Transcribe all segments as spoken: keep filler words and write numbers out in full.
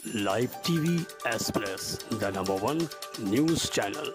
Live TV Express, the number one news channel.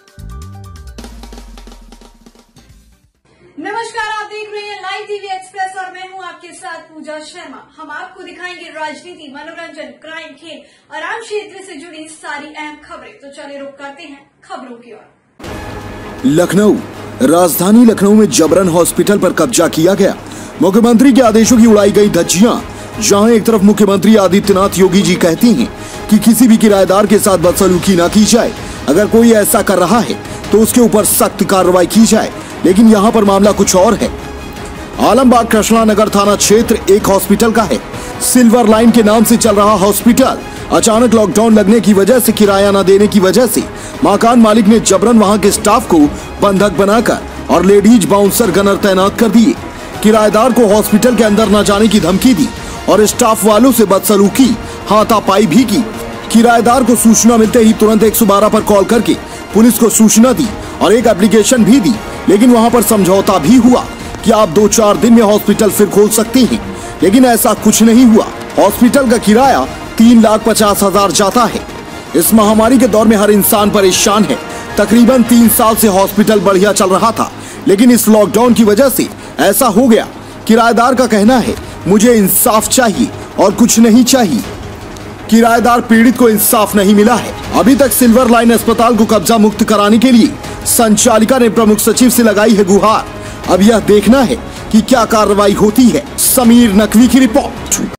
नमस्कार, आप देख रहे हैं लाइव टीवी एक्सप्रेस और मैं हूं आपके साथ पूजा शर्मा। हम आपको दिखाएंगे राजनीति, मनोरंजन, क्राइम, खेल और आम क्षेत्र से जुड़ी सारी अहम खबरें। तो चलिए रुक करते हैं खबरों की ओर। लखनऊ, राजधानी लखनऊ में जबरन हॉस्पिटल पर कब्जा किया गया। मुख्यमंत्री के आदेशों की उड़ाई गई धज्जियां। जहां एक तरफ मुख्यमंत्री आदित्यनाथ योगी जी कहती हैं कि किसी भी किराएदार के साथ बदसलूकी न की जाए, अगर कोई ऐसा कर रहा है तो उसके ऊपर सख्त कार्रवाई की जाए, लेकिन यहां पर मामला कुछ और है। आलमबाग कृष्णा नगर थाना क्षेत्र एक हॉस्पिटल का है। सिल्वर लाइन के नाम से चल रहा हॉस्पिटल अचानक लॉकडाउन लगने की वजह से, किराया न देने की वजह से मकान मालिक ने जबरन वहां के स्टाफ को बंधक बनाकर और लेडीज बाउंसर गनर तैनात कर दिए। किराएदार को हॉस्पिटल के अंदर न जाने की धमकी दी और स्टाफ वालों से बदसलूकी, हाथापाई भी की। किराएदार को सूचना मिलते ही तुरंत एक सौ बारह पर कॉल करके पुलिस को सूचना दी और एक एप्लीकेशन भी दी, लेकिन वहां पर समझौता भी हुआ कि आप दो चार दिन में हॉस्पिटल फिर खोल सकते हैं, लेकिन ऐसा कुछ नहीं हुआ। हॉस्पिटल का किराया तीन लाख पचास हजार जाता है। इस महामारी के दौर में हर इंसान परेशान है। तकरीबन तीन साल से हॉस्पिटल बढ़िया चल रहा था, लेकिन इस लॉकडाउन की वजह से ऐसा हो गया। किराएदार का कहना है, मुझे इंसाफ चाहिए और कुछ नहीं चाहिए। किराएदार पीड़ित को इंसाफ नहीं मिला है। अभी तक सिल्वर लाइन अस्पताल को कब्जा मुक्त कराने के लिए संचालिका ने प्रमुख सचिव से लगाई है गुहार। अब यह देखना है कि क्या कार्रवाई होती है। समीर नकवी की रिपोर्ट।